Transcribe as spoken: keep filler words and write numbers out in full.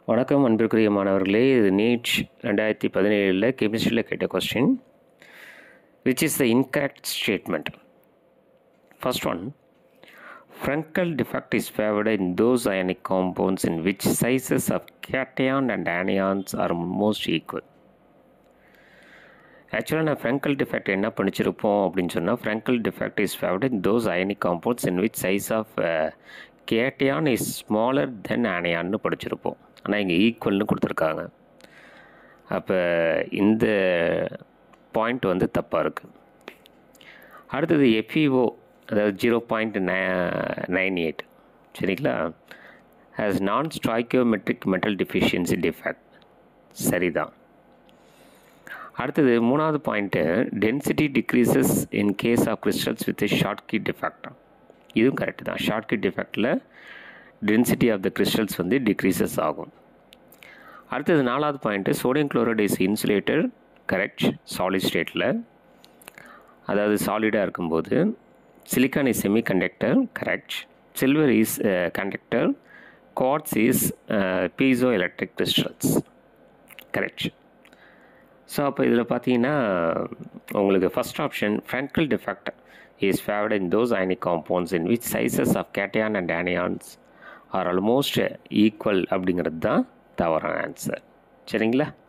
வணக்கம் அன்பிற்குரிய மாணவர்களே, இது நீட் ரெண்டாயிரத்தி பதினேழில் கெமிஸ்ட்ரியில் கேட்ட question. Which is the incorrect statement? First one, Frenkel defect is favored in those ionic compounds in which sizes of cation and anions are most equal. ஆக்சுவலாக நான் Frenkel defect என்ன படிச்சிருப்போம் அப்படின்னு சொன்னால், Frenkel defect is favored in those ionic compounds in which size of uh, cation is smaller than anion படிச்சிருப்போம். ஆனால் இங்கே ஈக்குவல்னு கொடுத்துருக்காங்க. அப்போ இந்த பாயிண்ட் வந்து தப்பாக இருக்குது. அடுத்தது எஃப்இஓ, அதாவது ஜீரோ பாயிண்ட் நைன் எயிட் சரிங்களா, has non stoichiometric metal deficiency defect. சரிதான். அடுத்தது மூணாவது point, density decreases in case of crystals with Schottky defect. இதுவும் கரெக்டு தான். ஷார்ட் கீ டிஃபெக்டில் டென்சிட்டி ஆஃப் த கிறிஸ்டல்ஸ் வந்து டிக்ரீசஸ் ஆகும். அடுத்தது நாலாவது point, sodium chloride is insulator. Correct. Solid ஸ்டேட்டில், அதாவது சாலிடாக இருக்கும்போது. Silicon is semiconductor. Correct. Silver is conductor. Quartz is piezoelectric crystals. Correct. So அப்போ இதில் பார்த்தீங்கன்னா உங்களுக்கு first option Frenkel defect is favored in those ionic compounds in which sizes of cation and anions are almost equal அப்படிங்கிறது தான் தவறான answer. சரிங்களா?